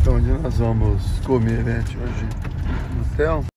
Então, onde nós vamos comer, né? Hoje no hotel.